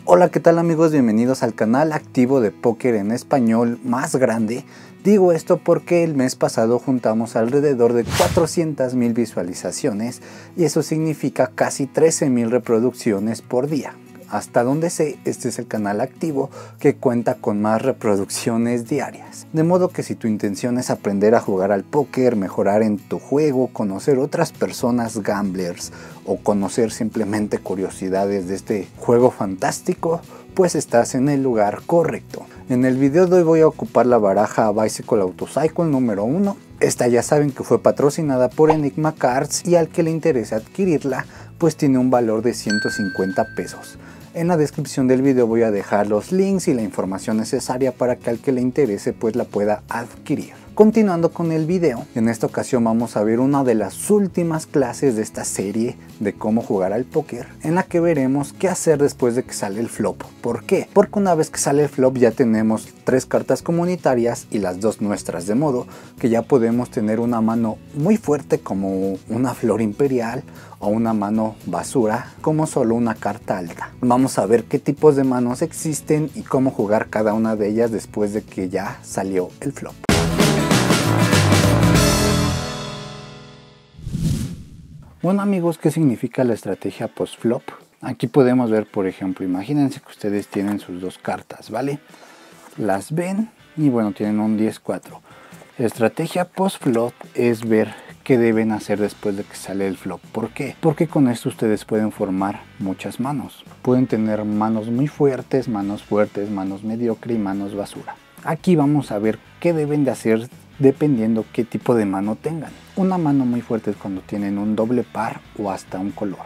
Hola, ¿qué tal amigos? Bienvenidos al canal activo de póker en español más grande. Digo esto porque el mes pasado juntamos alrededor de 400,000 visualizaciones y eso significa casi 13,000 reproducciones por día. Hasta donde sé, este es el canal activo que cuenta con más reproducciones diarias. De modo que si tu intención es aprender a jugar al póker, mejorar en tu juego, conocer otras personas gamblers o conocer simplemente curiosidades de este juego fantástico, pues estás en el lugar correcto. En el video de hoy voy a ocupar la baraja Bicycle Autocycle número 1. Esta ya saben que fue patrocinada por Enigma Cards y al que le interese adquirirla, pues tiene un valor de 150 pesos. En la descripción del video voy a dejar los links y la información necesaria para que al que le interese pues la pueda adquirir. Continuando con el video, en esta ocasión vamos a ver una de las últimas clases de esta serie de cómo jugar al póker, en la que veremos qué hacer después de que sale el flop. ¿Por qué? Porque una vez que sale el flop ya tenemos 3 cartas comunitarias y las 2 nuestras, de modo que ya podemos tener una mano muy fuerte como una flor imperial o una mano basura como solo una carta alta. Vamos a ver qué tipos de manos existen y cómo jugar cada una de ellas después de que ya salió el flop. Bueno amigos, ¿qué significa la estrategia post-flop? Aquí podemos ver, por ejemplo, imagínense que ustedes tienen sus 2 cartas, ¿vale? Las ven y bueno, tienen un 10-4. La estrategia post-flop es ver qué deben hacer después de que sale el flop. ¿Por qué? Porque con esto ustedes pueden formar muchas manos. Pueden tener manos muy fuertes, manos mediocre y manos basura. Aquí vamos a ver qué deben de hacer dependiendo qué tipo de mano tengan. Una mano muy fuerte es cuando tienen un doble par o hasta un color.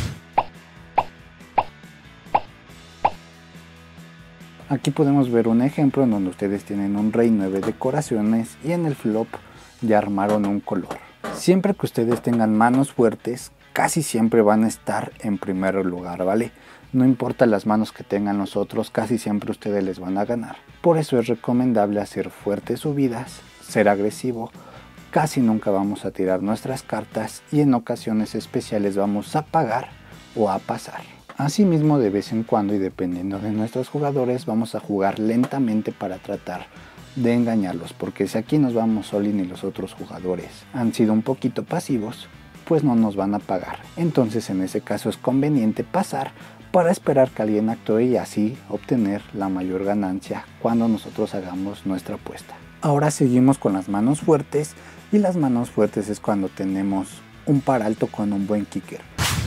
Aquí podemos ver un ejemplo en donde ustedes tienen un rey 9 de corazones y en el flop ya armaron un color. Siempre que ustedes tengan manos fuertes, casi siempre van a estar en primer lugar, ¿vale? No importa las manos que tengan los otros, casi siempre ustedes les van a ganar. Por eso es recomendable hacer fuertes subidas, ser agresivo. Casi nunca vamos a tirar nuestras cartas y en ocasiones especiales vamos a pagar o a pasar. Asimismo, de vez en cuando y dependiendo de nuestros jugadores, vamos a jugar lentamente para tratar de engañarlos, porque si aquí nos vamos all-in y los otros jugadores han sido un poquito pasivos, pues no nos van a pagar. Entonces en ese caso es conveniente pasar para esperar que alguien actúe y así obtener la mayor ganancia cuando nosotros hagamos nuestra apuesta. Ahora seguimos con las manos fuertes y las manos fuertes es cuando tenemos un par alto con un buen kicker.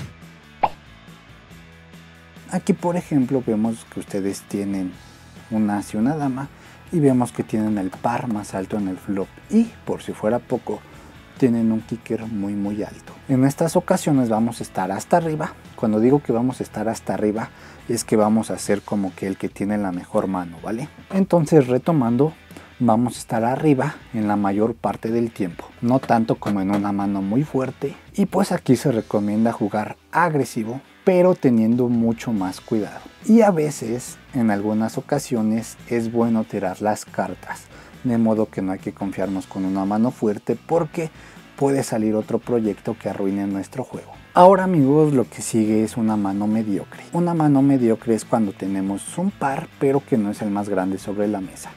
Aquí por ejemplo vemos que ustedes tienen un as y una dama y vemos que tienen el par más alto en el flop y por si fuera poco tienen un kicker muy alto. En estas ocasiones vamos a estar hasta arriba. Cuando digo que vamos a estar hasta arriba es que vamos a hacer como que el que tiene la mejor mano, ¿vale? Entonces retomando, vamos a estar arriba en la mayor parte del tiempo, no tanto como en una mano muy fuerte, y pues aquí se recomienda jugar agresivo pero teniendo mucho más cuidado. Y a veces, en algunas ocasiones, es bueno tirar las cartas, de modo que no hay que confiarnos con una mano fuerte porque puede salir otro proyecto que arruine nuestro juego. Ahora amigos, lo que sigue es una mano mediocre. Una mano mediocre es cuando tenemos un par pero que no es el más grande sobre la mesa.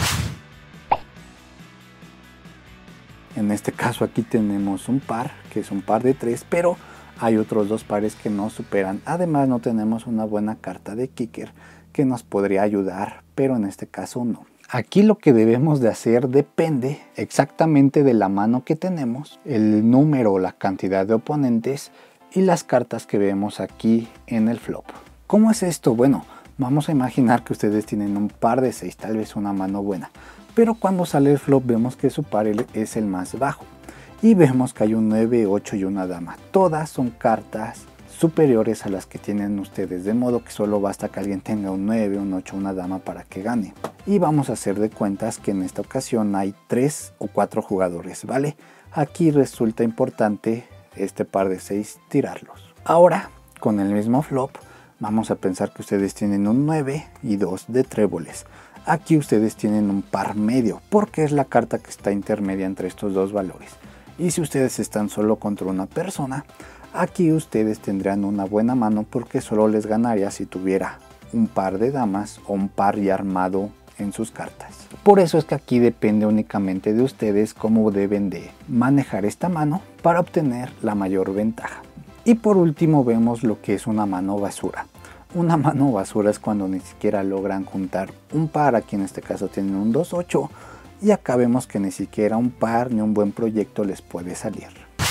En este caso aquí tenemos un par, que es un par de 3, pero hay otros 2 pares que no superan. Además no tenemos una buena carta de kicker que nos podría ayudar, pero en este caso no. Aquí lo que debemos de hacer depende exactamente de la mano que tenemos, el número o la cantidad de oponentes y las cartas que vemos aquí en el flop. ¿Cómo es esto? Bueno, vamos a imaginar que ustedes tienen un par de 6, tal vez una mano buena, pero cuando sale el flop vemos que su par es el más bajo y vemos que hay un 9, 8 y una dama. Todas son cartas superiores a las que tienen ustedes, de modo que solo basta que alguien tenga un 9, un 8, una dama para que gane. Y vamos a hacer de cuentas que en esta ocasión hay 3 o 4 jugadores, ¿vale? Aquí resulta importante este par de 6 tirarlos. Ahora, con el mismo flop, vamos a pensar que ustedes tienen un 9 y 2 de tréboles. Aquí ustedes tienen un par medio, porque es la carta que está intermedia entre estos 2 valores. Y si ustedes están solo contra una persona, aquí ustedes tendrán una buena mano porque solo les ganaría si tuviera un par de damas o un par ya armado en sus cartas. Por eso es que aquí depende únicamente de ustedes cómo deben de manejar esta mano para obtener la mayor ventaja. Y por último vemos lo que es una mano basura. Una mano basura es cuando ni siquiera logran juntar un par, aquí en este caso tienen un 2-8, y acá vemos que ni siquiera un par ni un buen proyecto les puede salir.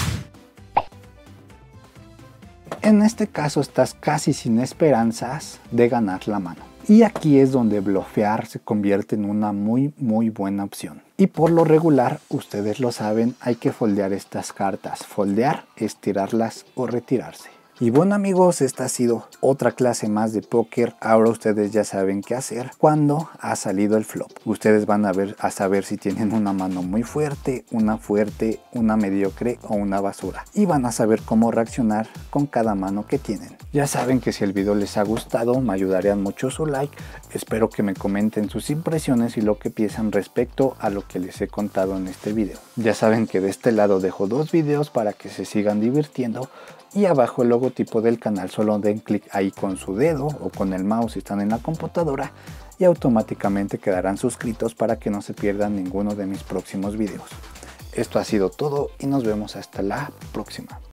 En este caso estás casi sin esperanzas de ganar la mano. Y aquí es donde blofear se convierte en una muy buena opción. Y por lo regular, ustedes lo saben, hay que foldear estas cartas. Foldear es tirarlas o retirarse. Y bueno amigos, esta ha sido otra clase más de póker. Ahora ustedes ya saben qué hacer cuando ha salido el flop. Ustedes van a saber si tienen una mano muy fuerte, una mediocre o una basura. Y van a saber cómo reaccionar con cada mano que tienen. Ya saben que si el video les ha gustado, me ayudarían mucho su like. Espero que me comenten sus impresiones y lo que piensan respecto a lo que les he contado en este video. Ya saben que de este lado dejo 2 videos para que se sigan divirtiendo. Y abajo el logotipo del canal, solo den clic ahí con su dedo o con el mouse si están en la computadora y automáticamente quedarán suscritos para que no se pierdan ninguno de mis próximos videos. Esto ha sido todo y nos vemos hasta la próxima.